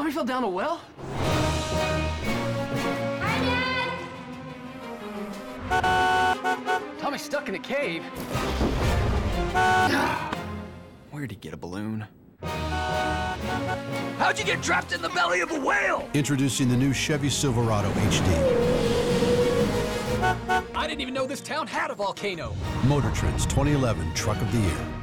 Tommy fell down a well? Tommy's stuck in a cave. Where'd he get a balloon? How'd you get trapped in the belly of a whale? Introducing the new Chevy Silverado HD. I didn't even know this town had a volcano. Motor Trend's 2011 Truck of the Year.